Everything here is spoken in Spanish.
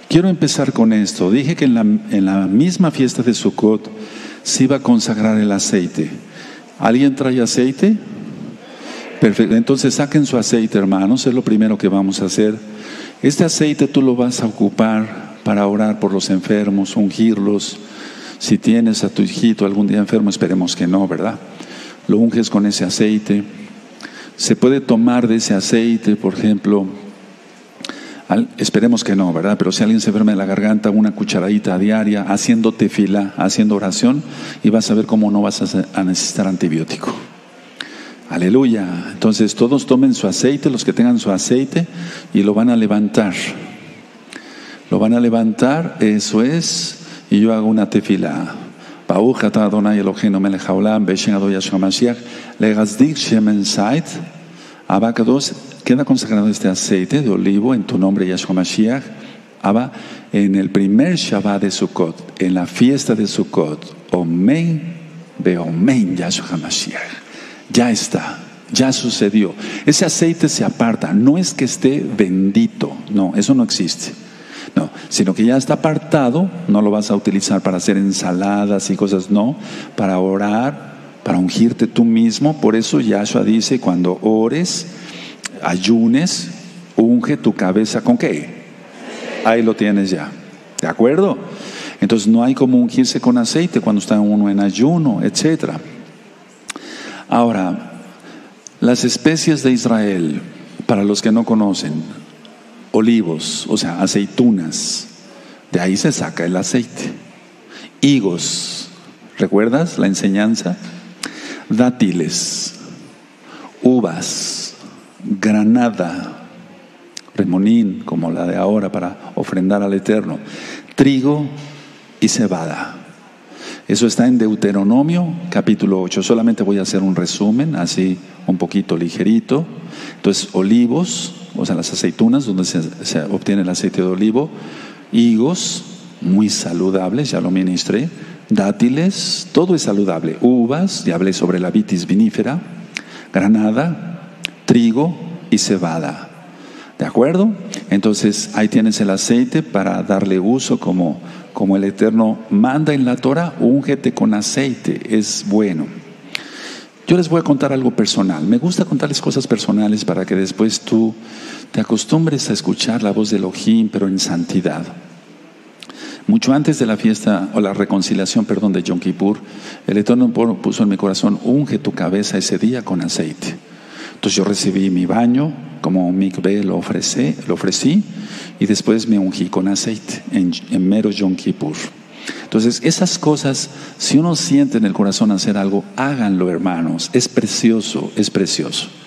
Quiero empezar con esto. Dije que en la misma fiesta de Sukkot se iba a consagrar el aceite. ¿Alguien trae aceite? Perfecto. Entonces saquen su aceite, hermanos. Es lo primero que vamos a hacer. Este aceite tú lo vas a ocupar para orar por los enfermos, ungirlos. Si tienes a tu hijito algún día enfermo, esperemos que no, ¿verdad? Lo unges con ese aceite. Se puede tomar de ese aceite, por ejemplo, esperemos que no, ¿verdad? Pero si alguien se enferma de la garganta, una cucharadita diaria, haciendo tefilá, haciendo oración, y vas a ver cómo no vas a necesitar antibiótico. Aleluya. Entonces todos tomen su aceite, los que tengan su aceite, y lo van a levantar. Lo van a levantar, eso es, y yo hago una tefilá. Baruch atah Adonai Eloheinu melech haolam b'shem Adonai Yeshua Mashiach legazdик shemen zait. Abacados, queda consagrado este aceite de olivo en tu nombre Yeshua Mashiach. Abba, en el primer Shabbat de Sukkot, en la fiesta de Sukkot, Omen beomen Yeshua Mashiach. Ya está, ya sucedió. Ese aceite se aparta, no es que esté bendito, no, eso no existe. No, sino que ya está apartado, no lo vas a utilizar para hacer ensaladas y cosas, no, para orar, para ungirte tú mismo. Por eso Yahshua dice, cuando ores, ayunes, unge tu cabeza ¿con qué? Ahí lo tienes ya, ¿de acuerdo? Entonces no hay como ungirse con aceite cuando está uno en ayuno, etcétera. Ahora, las especies de Israel, para los que no conocen, olivos, o sea, aceitunas, de ahí se saca el aceite. Higos, ¿recuerdas la enseñanza? Dátiles, uvas, granada, remonín, como la de ahora para ofrendar al Eterno, trigo y cebada. Eso está en Deuteronomio capítulo 8. Solamente voy a hacer un resumen, así un poquito ligerito. Entonces, olivos, o sea, las aceitunas, donde se obtiene el aceite de olivo. Higos, muy saludables, ya lo ministré. Dátiles, todo es saludable. Uvas, ya hablé sobre la vitis vinífera. Granada, trigo y cebada. ¿De acuerdo? Entonces, ahí tienes el aceite para darle uso como el Eterno manda en la Torah. Úngete con aceite, es bueno. Yo les voy a contar algo personal. Me gusta contarles cosas personales para que después tú te acostumbres a escuchar la voz de Elohim, pero en santidad. Mucho antes de la fiesta, o la reconciliación, perdón, de Yom Kippur, el Eterno puso en mi corazón, unge tu cabeza ese día con aceite. Entonces yo recibí mi baño, como mikveh lo ofrecí, y después me ungí con aceite en mero Yom Kippur. Entonces esas cosas, si uno siente en el corazón hacer algo, háganlo, hermanos. Es precioso, es precioso.